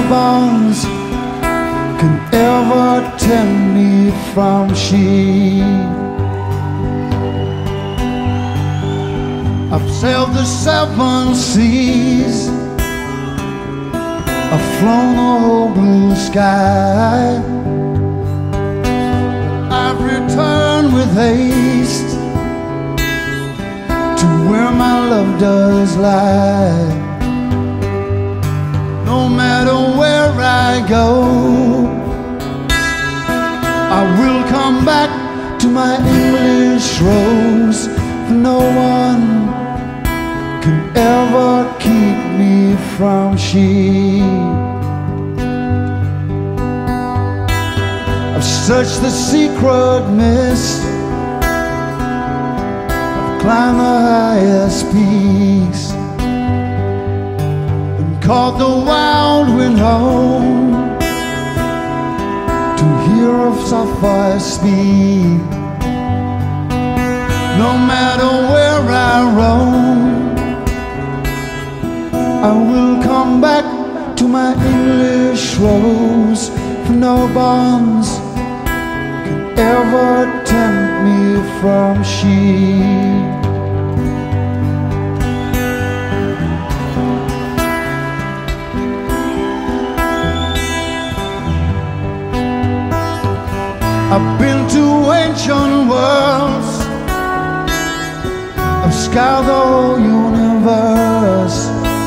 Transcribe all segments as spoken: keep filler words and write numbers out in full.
bonds can ever tempt me from she. I've sailed the seven seas, I've flown the whole blue sky. I've returned with haste to where my love does lie. No matter where I go, I will come back to my English rose, for no one can ever keep me from she. I've searched the secret mist, I've climbed the highest peaks, and caught the wild wind home to hear of sapphire speak. No matter where I roam, I will come back to my English rose, for no bonds can ever tempt me from she. I've been to ancient worlds, I've scoured the whole universe,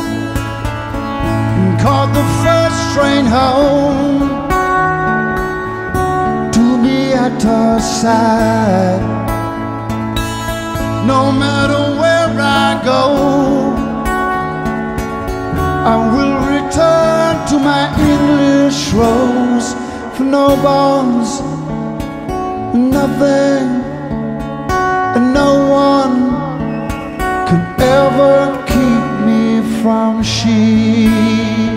and caught the first train home to be at her side. No matter where I go, I will return to my English rose, for no bonds, nothing, and no one can ever keep me from she.